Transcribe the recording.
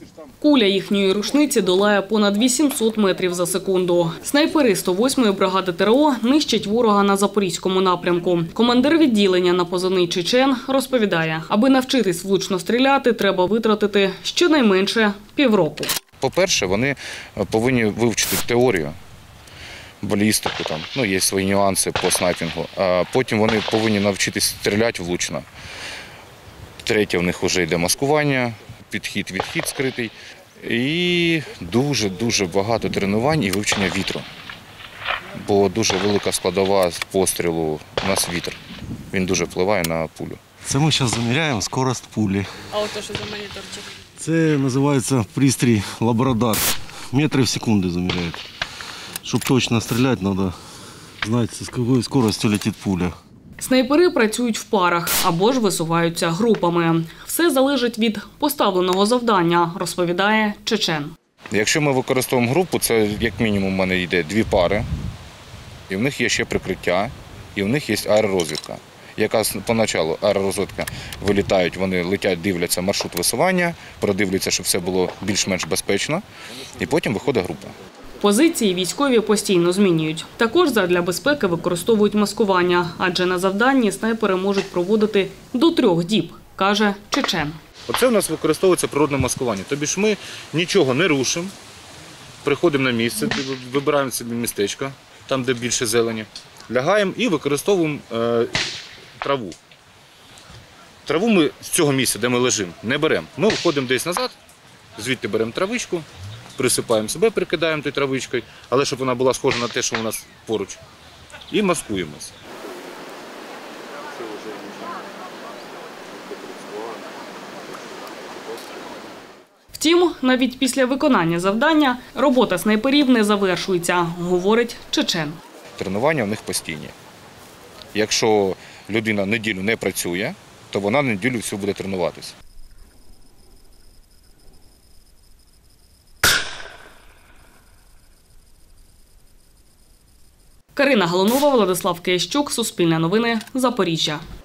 Куля їхньої рушниці долає понад 800 метрів за секунду. Снайпери 108-ї бригади ТрО нищать ворога на Запорізькому напрямку. Командир відділення на позивний «Чечен» розповідає, аби навчитись влучно стріляти, треба витратити щонайменше півроку. По-перше, вони повинні вивчити теорію, балістику, є свої нюанси по снайпінгу. А потім вони повинні навчитись стріляти влучно. Третє, в них вже йде маскування, підхід-відхід скритий. І дуже багато тренувань і вивчення вітру. Бо дуже велика складова пострілу у нас вітер. Він дуже впливає на пулю. Це ми зараз заміряємо швидкість пулі. А от що за моніторчик? Це називається пристрій лабрадор. Метри в секунду заміряють. Щоб точно стріляти, треба знати, з якою швидкістю летить пуля. Снайпери працюють в парах або ж висуваються групами. Все залежить від поставленого завдання, розповідає «Чечен». Якщо ми використовуємо групу, це як мінімум у мене йде 2 пари, і в них є ще прикриття, і в них є аеророзвідка. Яка поначалу аеророзвідка вилітають, вони летять, дивляться маршрут висування, продивляться, щоб все було більш-менш безпечно, і потім виходить група. Позиції військові постійно змінюють. Також задля безпеки використовують маскування, адже на завданні снайпери можуть проводити до 3 діб, каже «Чечен». Оце у нас використовується природне маскування. Тобі ж ми нічого не рушимо, приходимо на місце, вибираємо собі містечко, там де більше зелені, лягаємо і використовуємо траву. Траву ми з цього місця, де ми лежимо, не беремо. Ми виходимо десь назад, звідти беремо травичку, присипаємо себе, прикидаємо тою травичкою, але щоб вона була схожа на те, що у нас поруч, і маскуємося. Втім, навіть після виконання завдання робота снайперів не завершується, говорить «Чечен». Тренування в них постійні. Якщо людина неділю не працює, то вона неділю всю буде тренуватися. Карина Галунова, Владислав Киящук, Суспільне новини, Запоріжжя.